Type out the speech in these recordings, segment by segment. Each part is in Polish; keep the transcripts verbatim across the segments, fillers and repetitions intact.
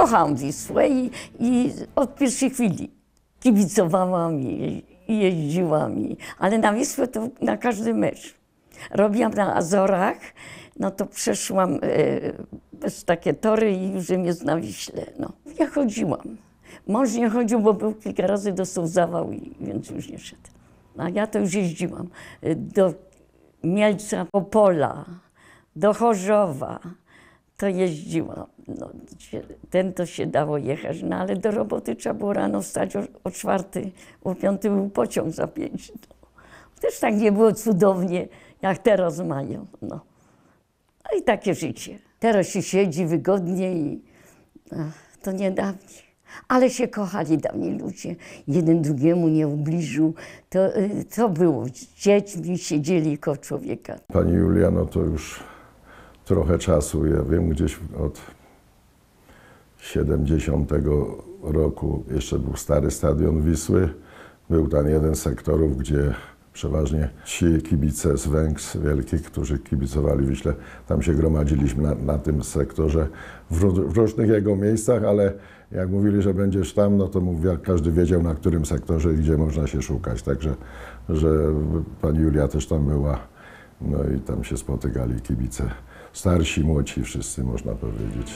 kocham Wisłę i, i od pierwszej chwili kibicowałam i, i jeździłam, i, ale na Wisłę to na każdy mecz. Robiłam na Azorach, no to przeszłam e, bez takie tory i już jest na Wiśle. No. Ja chodziłam. Mąż nie chodził, bo był kilka razy dostał zawał, i, więc już nie szedł. A ja to już jeździłam do Mielca, Opola, do Chorzowa. To jeździłam. No, ten to się dało jechać, no ale do roboty trzeba było rano wstać o, o czwartej, o piątej był pociąg za pięć. No. Też tak nie było cudownie, jak teraz mają. No. No i takie życie. Teraz się siedzi wygodnie i ach, to nie dawniej. Ale się kochali dawniej ludzie. Jeden drugiemu nie ubliżył. To, to było. Z dziećmi siedzieli koło człowieka. Pani Julia, no to już trochę czasu. Ja wiem, gdzieś od siedemdziesiątego roku jeszcze był stary stadion Wisły. Był tam jeden z sektorów, gdzie przeważnie ci kibice z Węgs wielkich, którzy kibicowali Wiśle, tam się gromadziliśmy na, na tym sektorze w, w różnych jego miejscach, ale jak mówili, że będziesz tam, no to mówię, każdy wiedział, na którym sektorze i gdzie można się szukać. Także, że pani Julia też tam była, no i tam się spotykali kibice, starsi, młodsi, wszyscy można powiedzieć.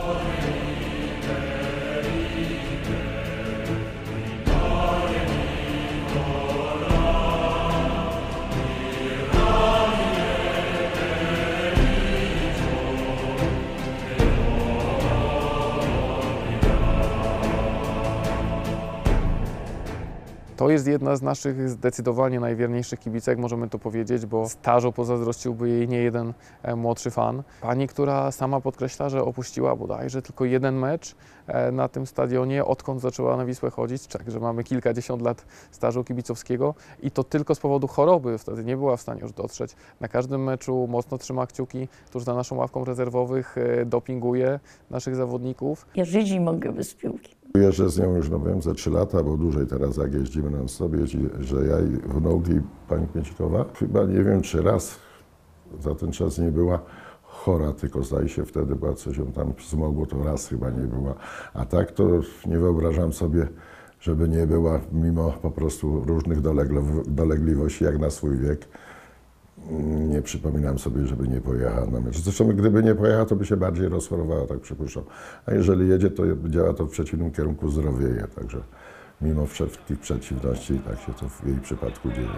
To jest jedna z naszych zdecydowanie najwierniejszych kibicek, możemy to powiedzieć, bo stażu pozazdrościłby jej nie jeden młodszy fan. Pani, która sama podkreśla, że opuściła bodajże tylko jeden mecz na tym stadionie, odkąd zaczęła na Wisłę chodzić, także mamy kilkadziesiąt lat stażu kibicowskiego i to tylko z powodu choroby, wtedy nie była w stanie już dotrzeć. Na każdym meczu mocno trzyma kciuki, tuż za naszą ławką rezerwowych dopinguje naszych zawodników. Ja żyć nie mogę bez piłki. Jeżdżę z nią już, no wiem, za trzy lata, bo dłużej teraz jak jeździmy non stop, że ja i wnuki pani Kmiecikowa, chyba nie wiem, czy raz za ten czas nie była chora, tylko zdaje się wtedy była coś ją tam zmogło, to raz chyba nie była. A tak to nie wyobrażam sobie, żeby nie była, mimo po prostu różnych dolegliwości, jak na swój wiek. Nie przypominam sobie, żeby nie pojechała na mecz. Zresztą gdyby nie pojechała, to by się bardziej rozchorowała, tak przypuszczam. A jeżeli jedzie, to działa to w przeciwnym kierunku, zdrowieje. Także mimo wszystkich przeciwności, tak się to w jej przypadku dzieje.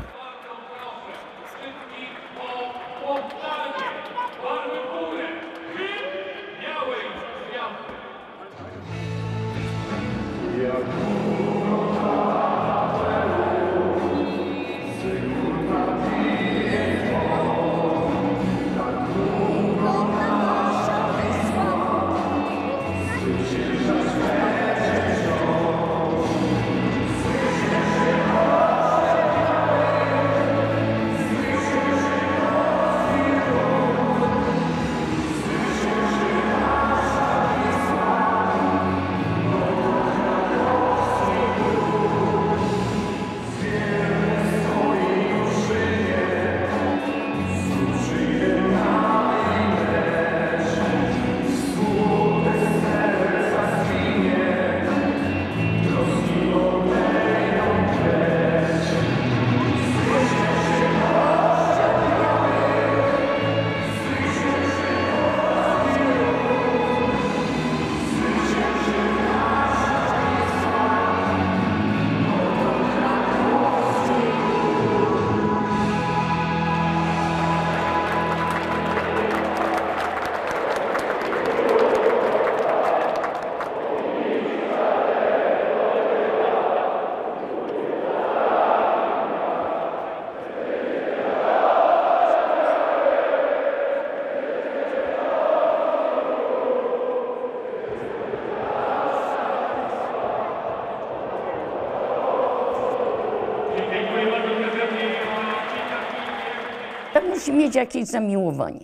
Musi mieć jakieś zamiłowanie,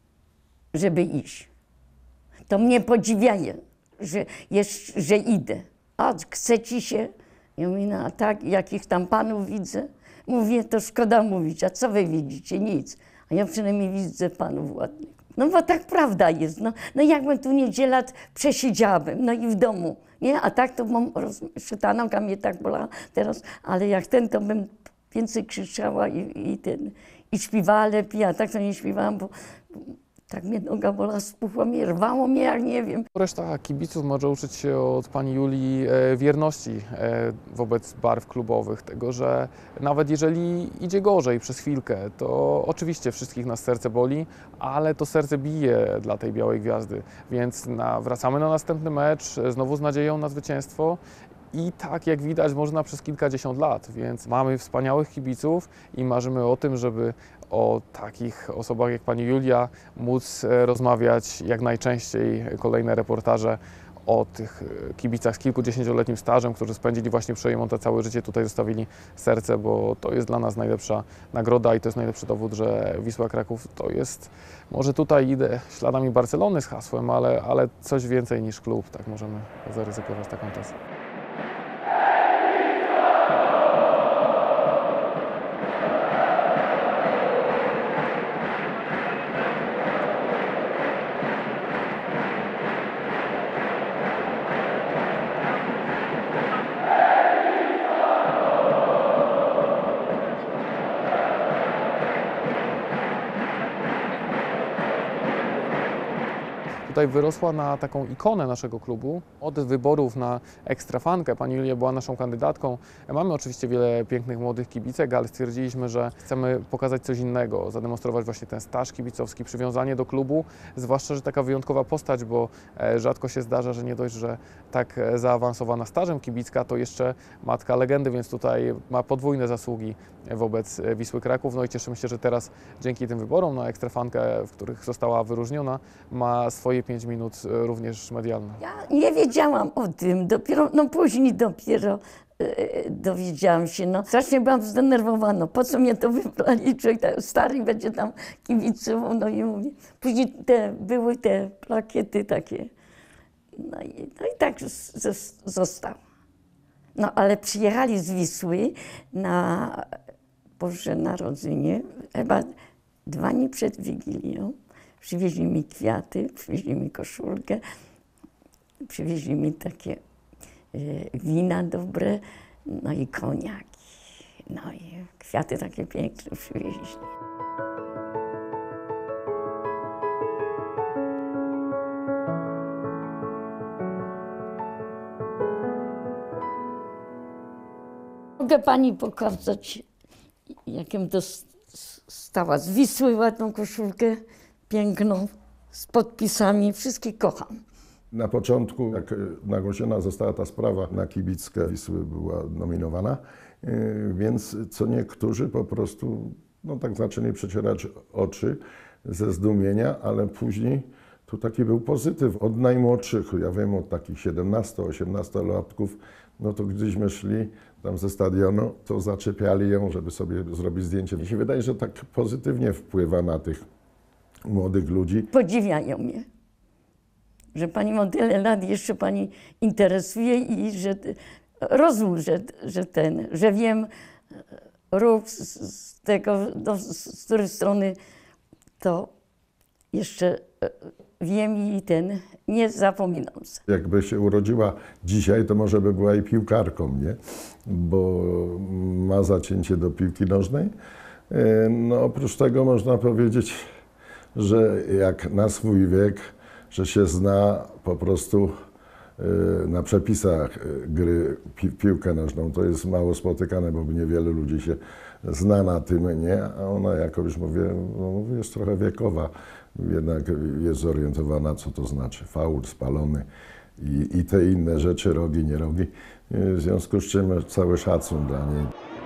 żeby iść. To mnie podziwiaje, że, jest, że idę. A chce ci się? Ja mówię, no a tak, jakich tam panów widzę? Mówię, to szkoda mówić, a co wy widzicie? Nic. A ja przynajmniej widzę panów ładnych. No bo tak prawda jest. No, no jakbym tu niedziela przesiedziałabym, no i w domu, nie? A tak to mam, jeszcze ta noga mnie tak bolała teraz, ale jak ten, to bym więcej krzyczała i, i ten, i śpiewała lepiej, a tak to nie śpiewałam, bo tak mnie noga bolała, spuchła mnie, rwało mnie, jak nie wiem. Reszta kibiców może uczyć się od pani Julii e, wierności e, wobec barw klubowych, tego, że nawet jeżeli idzie gorzej przez chwilkę, to oczywiście wszystkich nas serce boli, ale to serce bije dla tej białej gwiazdy, więc na, wracamy na następny mecz, znowu z nadzieją na zwycięstwo. I tak jak widać można przez kilkadziesiąt lat, więc mamy wspaniałych kibiców i marzymy o tym, żeby o takich osobach jak pani Julia móc rozmawiać jak najczęściej, kolejne reportaże o tych kibicach z kilkudziesięcioletnim stażem, którzy spędzili właśnie przy Remonte całe życie, tutaj zostawili serce, bo to jest dla nas najlepsza nagroda i to jest najlepszy dowód, że Wisła Kraków to jest, może tutaj idę śladami Barcelony z hasłem, ale, ale coś więcej niż klub, tak możemy zaryzykować taką tezę. Tutaj wyrosła na taką ikonę naszego klubu. Od wyborów na ekstrafankę pani Julia była naszą kandydatką. Mamy oczywiście wiele pięknych młodych kibicek, ale stwierdziliśmy, że chcemy pokazać coś innego, zademonstrować właśnie ten staż kibicowski, przywiązanie do klubu, zwłaszcza, że taka wyjątkowa postać, bo rzadko się zdarza, że nie dość, że tak zaawansowana stażem kibicka, to jeszcze matka legendy, więc tutaj ma podwójne zasługi wobec Wisły Kraków. No i cieszymy się, że teraz dzięki tym wyborom na ekstrafankę, w których została wyróżniona, ma swoje pięć minut również medialne. Ja nie wiedziałam o tym, dopiero, no później dopiero e, dowiedziałam się, no strasznie byłam zdenerwowana, po co mnie to wybrali, człowiek stary będzie tam kibicował, no i mówię, później te, były te plakiety takie, no i, no i tak z, zostało. No ale przyjechali z Wisły na Boże Narodzenie, chyba dwa dni przed Wigilią. Przywieźli mi kwiaty, przywieźli mi koszulkę, przywieźli mi takie y, wina dobre, no i koniaki. No i kwiaty takie piękne przywieźli. Mogę pani pokazać, jakiem dostała z Wisły ładną koszulkę. Piękną, z podpisami, wszystkich kocham. Na początku, jak nagłośniona została ta sprawa, na kibickę Wisły była nominowana, więc co niektórzy po prostu no, tak zaczęli przecierać oczy ze zdumienia, ale później tu taki był pozytyw. Od najmłodszych, ja wiem, od takich siedemnasto-osiemnastolatków, no to gdzieśmy szli tam ze stadionu, to zaczepiali ją, żeby sobie zrobić zdjęcie. Mi się wydaje, że tak pozytywnie wpływa na tych młodych ludzi. Podziwiają mnie, że pani ma tyle lat, jeszcze pani interesuje i że rozum, że, że ten, że wiem ruch z, z tego, do, z której strony to jeszcze wiem i ten, nie zapominam. Jakby się urodziła dzisiaj, to może by była i piłkarką, nie? Bo ma zacięcie do piłki nożnej. No oprócz tego można powiedzieć, że jak na swój wiek, że się zna po prostu na przepisach gry pi piłkę nożną. To jest mało spotykane, bo niewiele ludzi się zna na tym, nie? A ona, jak już mówię, no, jest trochę wiekowa, jednak jest zorientowana, co to znaczy faul, spalony i, i te inne rzeczy, rogi, nie rogi. W związku z czym cały szacun dla niej.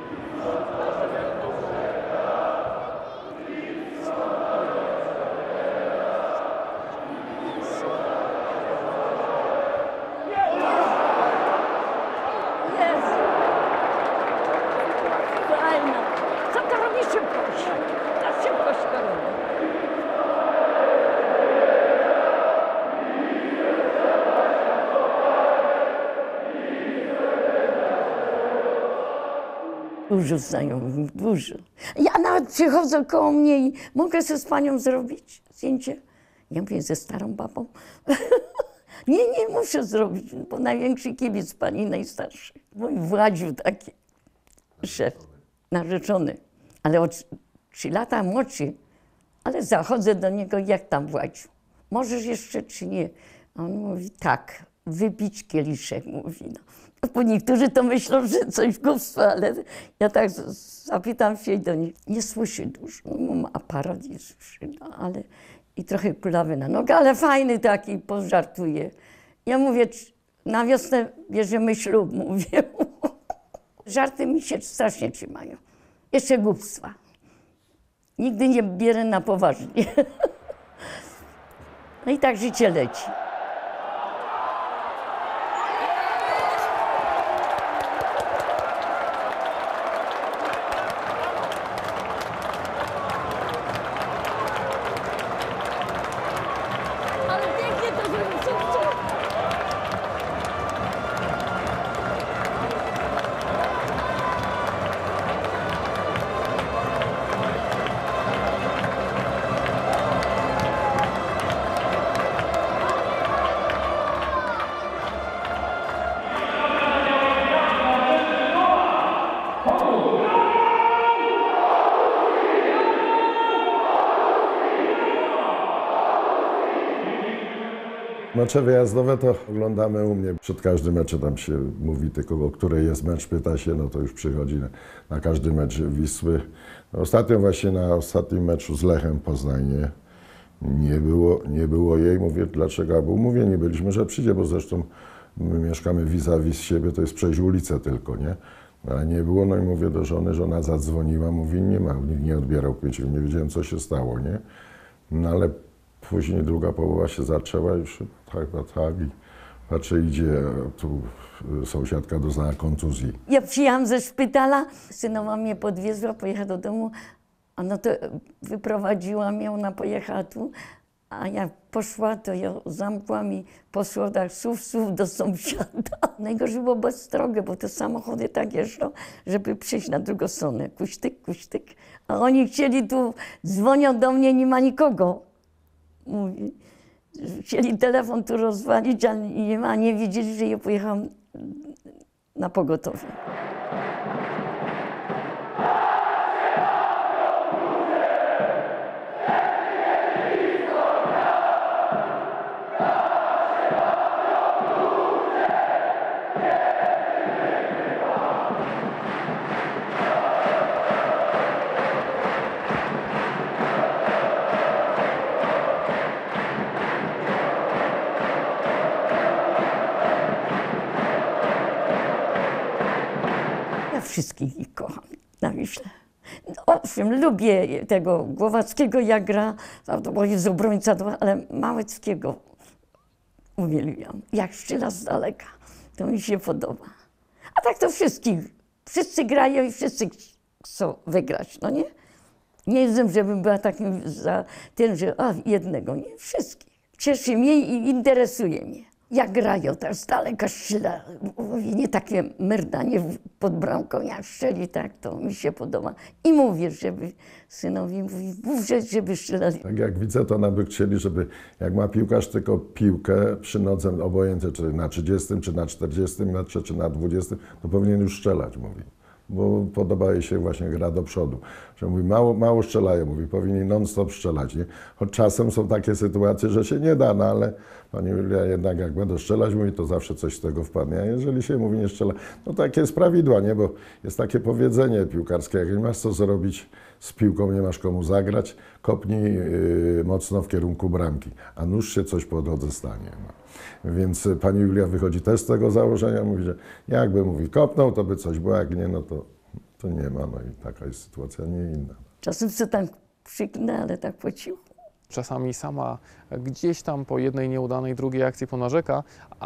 Dużo znajomych, dużo. Ja nawet przychodzę koło mnie i mogę sobie z panią zrobić zdjęcie. Ja mówię, ze starą babą? Nie, nie muszę zrobić, bo największy kibic pani najstarszy. Mój Władziu taki, szef, narzeczony, ale o trzy lata młodszy. Ale zachodzę do niego, jak tam Władziu? Możesz jeszcze czy nie? A on mówi, tak, wypić kieliszek, mówi. No. Bo niektórzy to myślą, że coś głupstwa, ale ja tak zapytam się do nich. Nie słyszy dużo, no, mam aparat, nie słyszy, no, ale i trochę kulawy na nogę, ale fajny taki, pożartuje. Ja mówię, na wiosnę bierzemy ślub, mówię. Żarty mi się strasznie trzymają. Jeszcze głupstwa. Nigdy nie bierę na poważnie. No i tak życie leci. Ale pięknie to zrobił. Mecze wyjazdowe to oglądamy u mnie. Przed każdym meczem tam się mówi tylko, o której jest mecz, pyta się, no to już przychodzi na, na każdy mecz Wisły. No ostatnio właśnie na ostatnim meczu z Lechem Poznań nie, nie, było, nie było jej. Mówię, dlaczego? Bo umówieni byliśmy, że przyjdzie, bo zresztą my mieszkamy vis-a-vis siebie, to jest przejść ulicę tylko, nie? Ale nie było, no i mówię do żony, żona zadzwoniła, mówi, nie ma, nikt nie odbierał kwieciów, nie wiedziałem, co się stało, nie? No ale później druga połowa się zaczęła, już tak, tak i patrzę, idzie, tu sąsiadka doznała kontuzji. Ja przyjechałam ze szpitala, synowa mnie podwiezła, pojechała do domu, a no to wyprowadziłam ją, ona pojechała tu, a jak poszła, to ją zamkła mi po schodach słów, słów do sąsiada. Najgorzej było bezstrogę, bo te samochody tak jeżdżą, żeby przyjść na drugą stronę, kuśtyk, kuśtyk, a oni chcieli tu, dzwonią do mnie, nie ma nikogo. Mówi, chcieli telefon tu rozwalić, ale nie ma, nie wiedzieli, że ja pojechałam na pogotowie. Ja wszystkich ich kocham na Wiśle. Owszem, lubię tego Głowackiego, jak gra, bo jest obrońca, ale Małeckiego uwielbiam. Jak strzela z daleka, to mi się podoba. A tak to wszystkich, wszyscy grają i wszyscy chcą wygrać, no nie? Nie jestem, żebym była takim za tym, że a, jednego, nie, wszystkich. Cieszy mnie i interesuje mnie. Jak grają, tak z daleka strzela, nie takie merdanie pod bramką, jak strzeli, tak, to mi się podoba. I mówię, żeby synowi mówi, mów, żeby strzelali. Tak jak widzę, to nawet chcieli, żeby jak ma piłkarz tylko piłkę przy nodze, obojętnie czy na trzydziestym, czy na czterdziestym metrze, czy na dwudziestym, to powinien już strzelać, mówi. Bo podoba jej się właśnie gra do przodu. Że mówi, mało, mało strzelają, mówi, powinni non-stop strzelać. Nie? Choć czasem są takie sytuacje, że się nie da, no ale pani Julia jednak jak będą strzelać, mówi, to zawsze coś z tego wpadnie. A jeżeli się mówi nie strzela, no takie jest prawidła, nie? Bo jest takie powiedzenie piłkarskie, jak nie masz co zrobić z piłką, nie masz komu zagrać, kopnij yy, mocno w kierunku bramki, a nuż się coś po drodze stanie. No. Więc pani Julia wychodzi też z tego założenia, mówi, że jakby mówi kopnął, to by coś było, jak nie, no to, to nie ma. No i taka jest sytuacja, nie inna. Czasem sobie tak przyknę, ale tak po cichu. Czasami sama gdzieś tam po jednej nieudanej, drugiej akcji ponarzeka,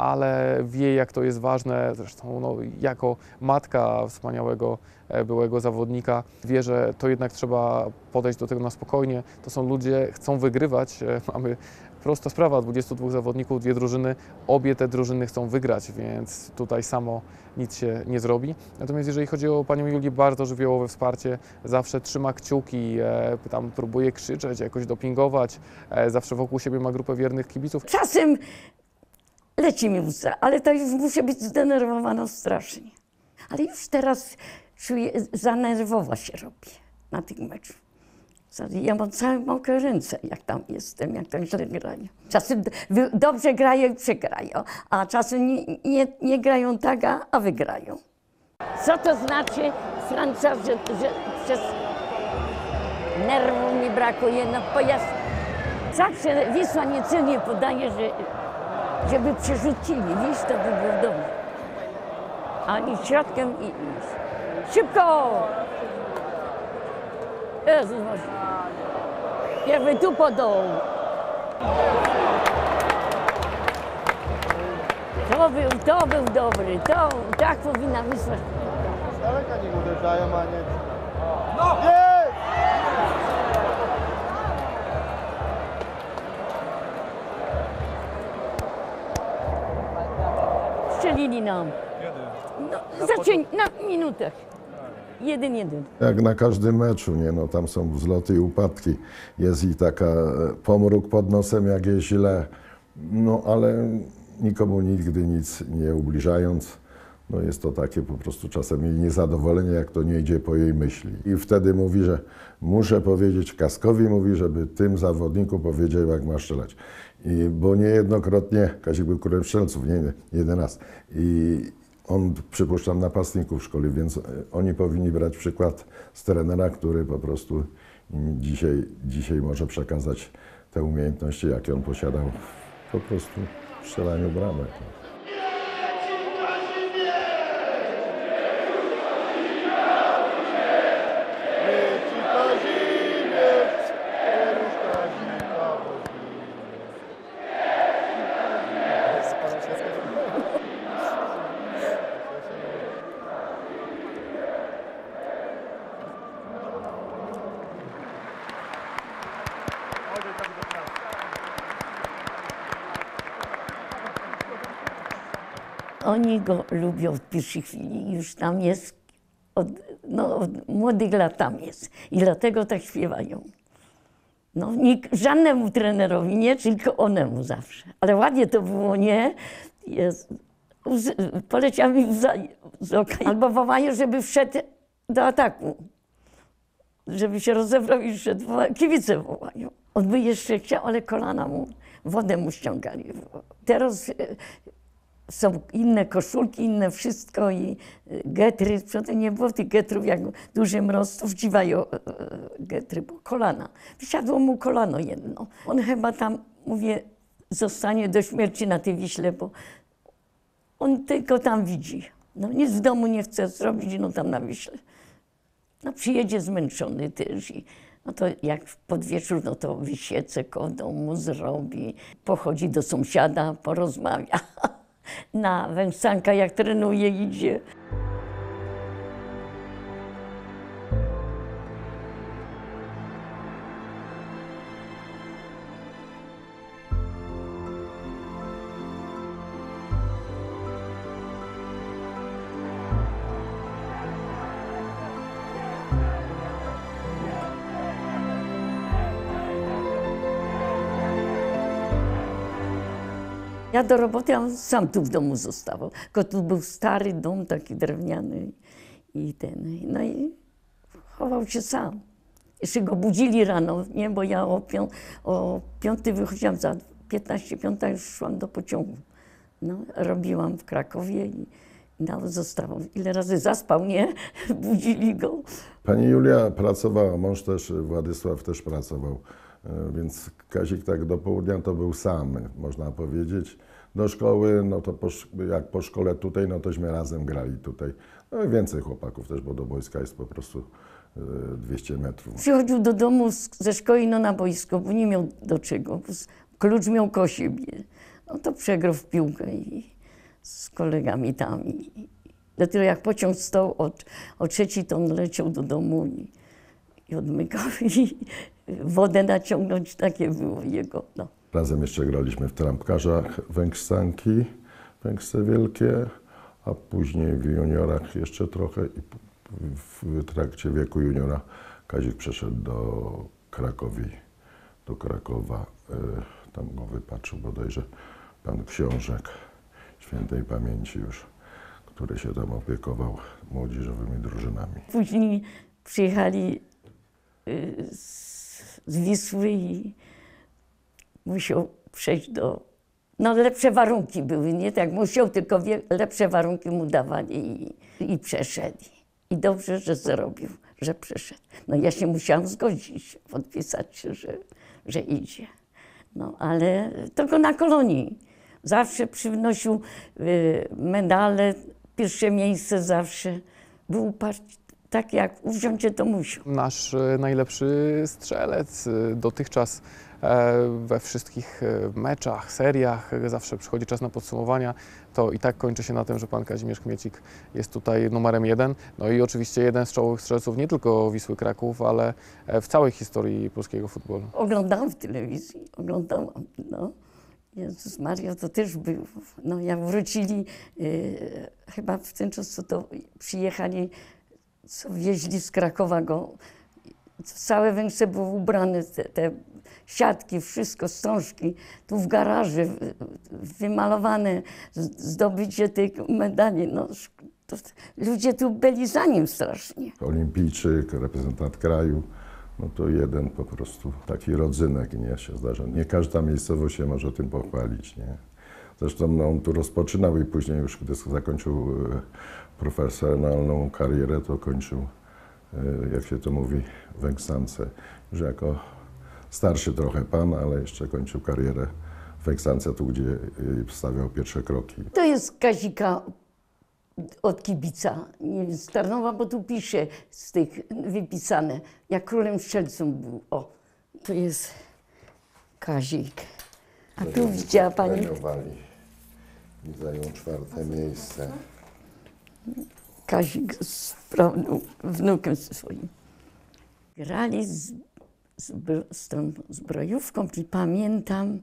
ale wie, jak to jest ważne. Zresztą no, jako matka wspaniałego byłego zawodnika wie, że to jednak trzeba podejść do tego na spokojnie. To są ludzie, chcą wygrywać. Mamy prosta sprawa, dwudziestu dwóch zawodników, dwie drużyny, obie te drużyny chcą wygrać, więc tutaj samo nic się nie zrobi. Natomiast jeżeli chodzi o panią Julię, bardzo żywiołowe wsparcie, zawsze trzyma kciuki, e, tam próbuje krzyczeć, jakoś dopingować, e, zawsze wokół siebie ma grupę wiernych kibiców. Czasem leci mi łza, ale to już muszę być zdenerwowana strasznie. Ale już teraz czuję, za nerwowa się robię na tych meczu. Ja mam całe mokre ręce, jak tam jestem, jak tam źle grają. Czasem dobrze grają i przegrają, a czasem nie, nie, nie grają tak, a, a wygrają. Co to znaczy, Francja, że, że przez nerwów mi brakuje? No pojazd. Zawsze Wisła niecelnie podaje, że, żeby przerzucili, wiesz, to by było dobrze. A i środkiem i, i szybko! Jezus, jakby tu podał. To był, to był dobry, to tak powinna Wisła. Z daleka nie uderzają, a nie... No! Jest! Strzelili nam. No, zaczęli na minutach. Jeden, jeden. Jak na każdym meczu, nie? No, tam są wzloty i upadki. Jest i taka e, pomruk pod nosem, jak jest źle, no ale nikomu nigdy nic nie ubliżając. No, jest to takie po prostu czasem jej niezadowolenie, jak to nie idzie po jej myśli. I wtedy mówi, że muszę powiedzieć, Kaskowi mówi, żeby tym zawodniku powiedział, jak ma strzelać. I, bo niejednokrotnie, Kazik był królem strzelców, nie, nie jeden raz. I on, przypuszczam, napastników w szkole, więc oni powinni brać przykład z trenera, który po prostu im dzisiaj, dzisiaj może przekazać te umiejętności, jakie on posiadał po prostu w strzelaniu bramek. Oni go lubią w pierwszej chwili, już tam jest, od, no, od młodych lat tam jest i dlatego tak śpiewają. No, nikt, żadnemu trenerowi nie, tylko onemu zawsze. Ale ładnie to było, nie? Jest, łzy, poleciała mi łza z oka. Albo wołają, żeby wszedł do ataku, żeby się rozebrał i wszedł. Kibice wołają. On by jeszcze chciał, ale kolana mu, wodę mu ściągali. Teraz są inne koszulki, inne wszystko i getry. Przedtem nie było tych getrów, jak duży mroz, to wdziwają getry, bo kolana. Wysiadło mu kolano jedno. On chyba tam, mówię, zostanie do śmierci na tej Wiśle, bo on tylko tam widzi. No nic w domu nie chce zrobić, no tam na Wiśle. No przyjedzie zmęczony też i no to jak pod wieczór, no to wysiece koło domu, zrobi, pochodzi do sąsiada, porozmawia. Na wężsanka, jak trenuje, idzie. Ja do roboty, a on sam tu w domu zostawał. Tylko tu był stary dom, taki drewniany i ten. No i chował się sam. Jeszcze go budzili rano, nie? Bo ja o, pią o piątej wychodziłam, za piętnaście piąta już szłam do pociągu. No, robiłam w Krakowie i no, zostawał. Ile razy zaspał, nie? Budzili go. Pani Julia pracowała, mąż też, Władysław też pracował. Więc Kazik tak do południa to był sam, można powiedzieć. Do szkoły, no to po, jak po szkole tutaj, no tośmy razem grali tutaj. No i więcej chłopaków też, bo do wojska jest po prostu dwieście metrów. Przychodził do domu z, ze szkoły, no na boisko, bo nie miał do czego. Klucz miał koło siebie. No to przegrał w piłkę i z kolegami tam. I, dopiero jak pociąg stał od, o trzeciej, to on leciał do domu i i odmykał i wodę naciągnąć, takie było jego. No. Razem jeszcze graliśmy w trampkarzach Węgsanki, Węgce Wielkie, a później w juniorach jeszcze trochę i w trakcie wieku juniora Kazik przeszedł do Krakowi, do Krakowa. Tam go wypatrzył bodajże pan Książek świętej pamięci już, który się tam opiekował młodzieżowymi drużynami. Później przyjechali z, z Wisły i musiał przejść do... No lepsze warunki były, nie tak musiał, tylko wie, lepsze warunki mu dawali i, i przeszedł. I dobrze, że zrobił, że przeszedł. No ja się musiałam zgodzić, podpisać się, że, że idzie. No ale tylko na kolonii. Zawsze przynosił y, medale, pierwsze miejsce zawsze. Był uparty, tak jak uwziąć to musiał. Nasz e, najlepszy strzelec e, dotychczas e, we wszystkich e, meczach, seriach, e, zawsze przychodzi czas na podsumowania, to i tak kończy się na tym, że pan Kazimierz Kmiecik jest tutaj numerem jeden. No i oczywiście jeden z czołowych strzelców nie tylko Wisły Kraków, ale e, w całej historii polskiego futbolu. Oglądałam w telewizji, oglądałam, no. Jezus Maria, to też był. No jak wrócili, y, chyba w ten czas, co to przyjechali, co wieźli z Krakowa go, całe Węgrze były ubrane, te, te siatki, wszystko, wstążki, tu w garaży wy- wymalowane, zdobycie tych medali. No, to, ludzie tu byli za nim strasznie. Olimpijczyk, reprezentant kraju, no to jeden po prostu taki rodzynek, nie się zdarza. Nie każda miejscowość się może tym pochwalić, nie? Zresztą no, on tu rozpoczynał i później już, gdy zakończył e, profesjonalną karierę, to kończył, e, jak się to mówi, w Węgsance. Już jako starszy trochę pan, ale jeszcze kończył karierę w Węgsance, tu gdzie e, stawiał pierwsze kroki. To jest Kazika od kibica, nie wiem, z Tarnowa, bo tu pisze z tych wypisane, jak królem strzelcą był. O, to jest Kazik. A tu widziała pani? Premiowali i zajął czwarte miejsce. Kazik z prawdą, wnukiem swoim. Grali z, z, z tą zbrojówką i pamiętam,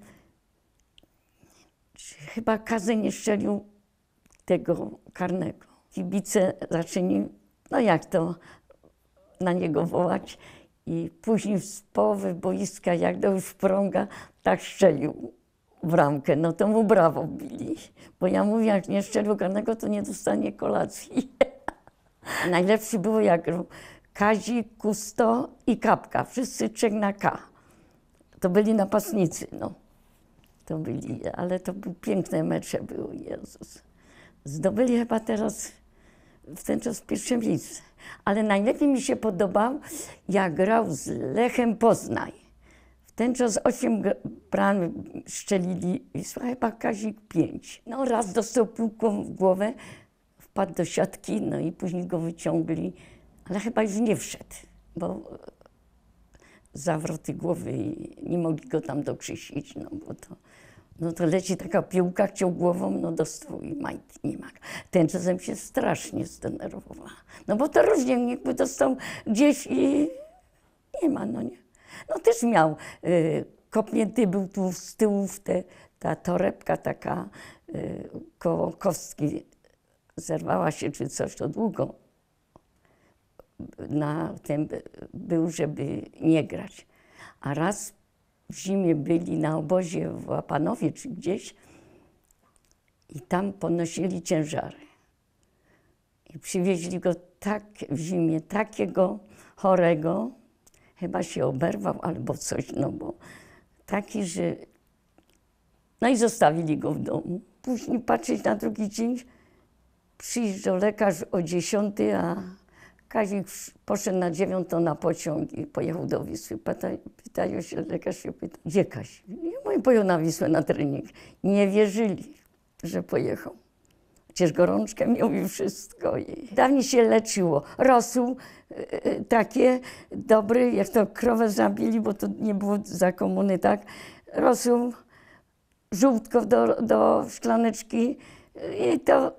że chyba Kazy nie strzelił tego karnego. Kibice zaczęli, no jak to, na niego wołać. I później z połowy boiska, jak do już prąga, tak strzelił w ramkę. No to mu brawo bili. Bo ja mówię, jak nie strzelił karnego, to nie dostanie kolacji. Najlepszy było jak grał Kazik, Kusto i Kapka. Wszyscy trzech na K. To byli napastnicy, no. To byli, ale to były piękne mecze były, Jezus. Zdobyli chyba teraz w ten czas pierwsze miejsce. Ale najlepiej mi się podobał, jak grał z Lechem Poznań. W ten czas osiem bram strzelili, chyba Kazik pięć. No raz dostał piłką w głowę, wpadł do siatki, no i później go wyciągli, ale chyba już nie wszedł, bo zawroty głowy i nie mogli go tam dokrzysić, no bo to... No to leci taka piłka, chciał głową, no dostał i majt, nie ma. Ten czasem się strasznie zdenerwowała. No bo to różnie, jakby dostał gdzieś i nie ma, no nie. No też miał, y, kopnięty był tu z tyłu, w te, ta torebka taka y, koło kostki zerwała się czy coś, to długo na tym był, żeby nie grać. A raz w zimie byli na obozie w Łapanowie czy gdzieś i tam ponosili ciężary. I przywieźli go tak w zimie, takiego chorego, chyba się oberwał albo coś, no bo taki, że... No i zostawili go w domu. Później patrzeć na drugi dzień, przyjrzał lekarz o dziesiątej, a Kazik poszedł na dziewiątą na pociąg i pojechał do Wisły. Pytają, pytają się, lekarz się pyta, gdzie Kazik? Ja mówię, pojechał na Wisłę na trening. Nie wierzyli, że pojechał. Przecież gorączkę miał i wszystko. I dawniej się leczyło. Rosół y, takie dobry, jak to krowę zabili, bo to nie było za komuny, tak? Rosół, żółtko do, do szklaneczki i to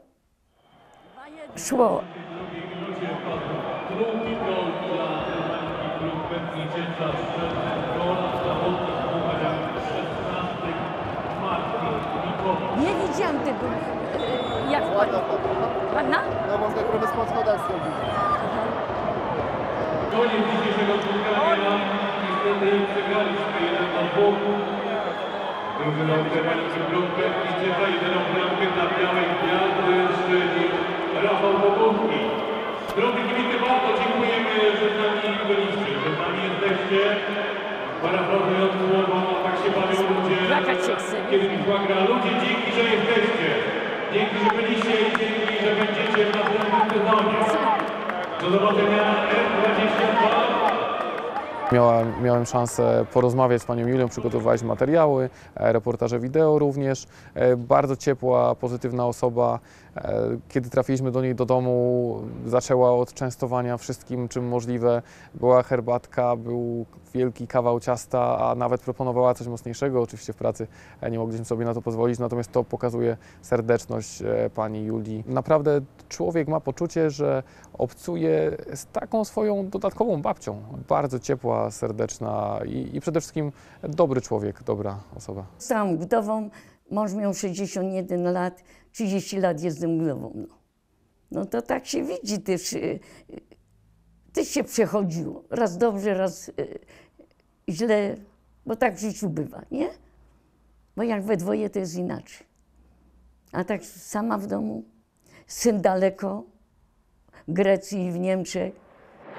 szło. Drugi gol dla zwycięża strzelcem gola, zawodnik numerem szesnaście Marcin Mikołaj. Nie widziałam tego, e, jak pan... Ładna to była. Ładna? No można trochę spod gospodarstwa. Koniec dzisiejszego spotkania. Niestety przegraliśmy jeden do dwóch. Drużyna Weroniki Brunker zwycięża jedyną bramkę dla Białej Gwiazdy strzelił Rafał Bogucki. Drodzy kibice, bardzo dziękujemy, że z nami byliście, że z nami jesteście. Parafrazując słowa, tak się bawią ludzie, Plakać się chce. kiedy Wisła gra. Ludzie, dzięki, że jesteście. Dzięki, że byliście i dzięki, że będziecie w następnym sezonie. Do zobaczenia R dwadzieścia dwa. Miałem, miałem szansę porozmawiać z panią Julią, przygotowywaliśmy materiały, e, reportaże wideo również. E, bardzo ciepła, pozytywna osoba. E, kiedy trafiliśmy do niej do domu, zaczęła od częstowania wszystkim, czym możliwe. Była herbatka, był wielki kawał ciasta, a nawet proponowała coś mocniejszego. Oczywiście w pracy e, nie mogliśmy sobie na to pozwolić, natomiast to pokazuje serdeczność e, pani Julii. Naprawdę człowiek ma poczucie, że obcuje z taką swoją dodatkową babcią. Bardzo ciepła, serdeczna i, i przede wszystkim dobry człowiek, dobra osoba. Zostałam wdową, mąż miał sześćdziesiąt jeden lat, trzydzieści lat jestem wdową. No, no to tak się widzi też, y, też się przechodziło. Raz dobrze, raz y, źle, bo tak w życiu bywa, nie? Bo jak we dwoje to jest inaczej. A tak sama w domu, syn daleko, w Grecji i w Niemczech.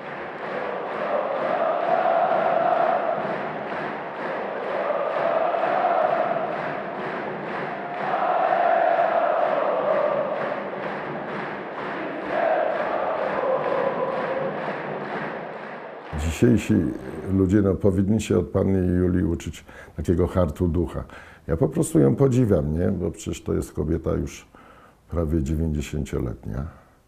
Dzisiejsi ludzie no, powinni się od panny Julii uczyć takiego hartu ducha. Ja po prostu ją podziwiam, nie? Bo przecież to jest kobieta już prawie dziewięćdziesięcioletnia.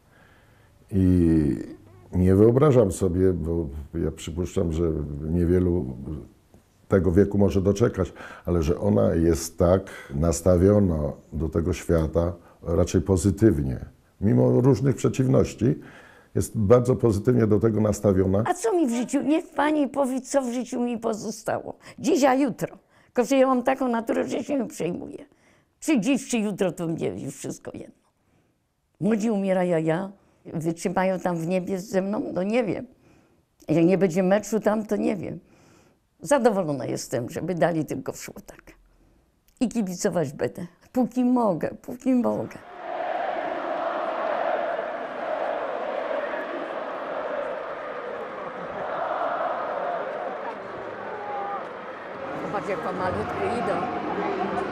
I nie wyobrażam sobie, bo ja przypuszczam, że niewielu tego wieku może doczekać, ale że ona jest tak nastawiona do tego świata raczej pozytywnie, mimo różnych przeciwności, jest bardzo pozytywnie do tego nastawiona. A co mi w życiu? Niech pani powie, co w życiu mi pozostało. Dziś, a jutro. Tylko, że ja mam taką naturę, że się nie przejmuję. Czy dziś, czy jutro, to mnie już wszystko jedno. Młodzi umierają, ja. Wytrzymają tam w niebie ze mną? No nie wiem. Jak nie będzie meczu tam, to nie wiem. Zadowolona jestem, żeby dali tylko szło tak. I kibicować będę. Póki mogę, póki mogę. Zobacz, jak malutko idą.